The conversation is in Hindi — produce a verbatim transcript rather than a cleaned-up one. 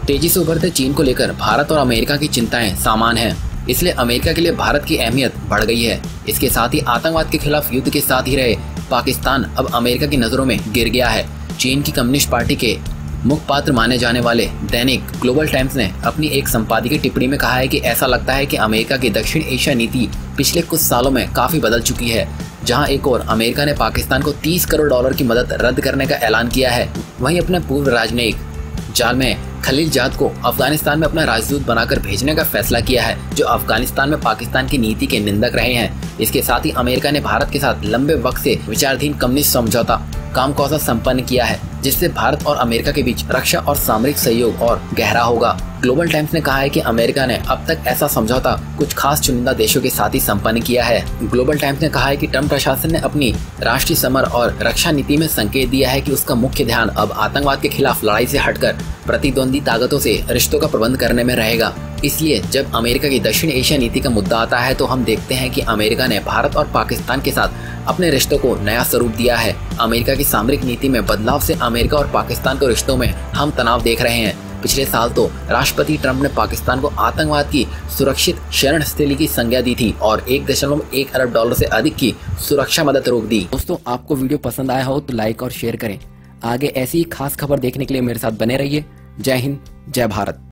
तेजी से उभरते चीन को लेकर भारत और अमेरिका की चिंताएं सामान हैं। इसलिए अमेरिका के लिए भारत की अहमियत बढ़ गई है। इसके साथ ही आतंकवाद के खिलाफ युद्ध के साथ ही रहे पाकिस्तान अब अमेरिका की नजरों में गिर गया है। चीन की कम्युनिस्ट पार्टी के मुख्य पात्र माने जाने वाले दैनिक ग्लोबल टाइम्स ने अपनी एक संपादकीय टिप्पणी में कहा है कि ऐसा लगता है कि अमेरिका की दक्षिण एशिया नीति पिछले कुछ सालों में काफी बदल चुकी है। जहां एक और अमेरिका ने पाकिस्तान को तीस करोड़ डॉलर की मदद रद्द करने का ऐलान किया है, वहीं अपने पूर्व राजनयिक जालमय खलीलजाद को अफगानिस्तान में अपना राजदूत बनाकर भेजने का फैसला किया है, जो अफगानिस्तान में पाकिस्तान की नीति के निंदक रहे हैं। इसके साथ ही अमेरिका ने भारत के साथ लंबे वक्त से विचाराधीन कम्युनिस्ट समझौता कामकाजा संपन्न किया है, जिससे भारत और अमेरिका के बीच रक्षा और सामरिक सहयोग और गहरा होगा। ग्लोबल टाइम्स ने कहा है कि अमेरिका ने अब तक ऐसा समझौता कुछ खास चुनिंदा देशों के साथ ही संपन्न किया है। ग्लोबल टाइम्स ने कहा है कि ट्रम्प प्रशासन ने अपनी राष्ट्रीय समर और रक्षा नीति में संकेत दिया है कि उसका मुख्य ध्यान अब आतंकवाद के खिलाफ लड़ाई से हटकर प्रतिद्वंदी ताकतों से रिश्तों का प्रबंध करने में रहेगा। इसलिए जब अमेरिका की दक्षिण एशिया नीति का मुद्दा आता है तो हम देखते हैं कि अमेरिका ने भारत और पाकिस्तान के साथ अपने रिश्तों को नया स्वरूप दिया है। अमेरिका की सामरिक नीति में बदलाव से अमेरिका और पाकिस्तान के रिश्तों में हम तनाव देख रहे हैं। पिछले साल तो राष्ट्रपति ट्रंप ने पाकिस्तान को आतंकवाद की सुरक्षित शरण स्थली की संज्ञा दी थी और एक दशमलव एक अरब डॉलर से अधिक की सुरक्षा मदद रोक दी। दोस्तों, आपको वीडियो पसंद आया हो तो लाइक और शेयर करें। आगे ऐसी ही खास खबर देखने के लिए मेरे साथ बने रहिए। जय हिंद, जय भारत।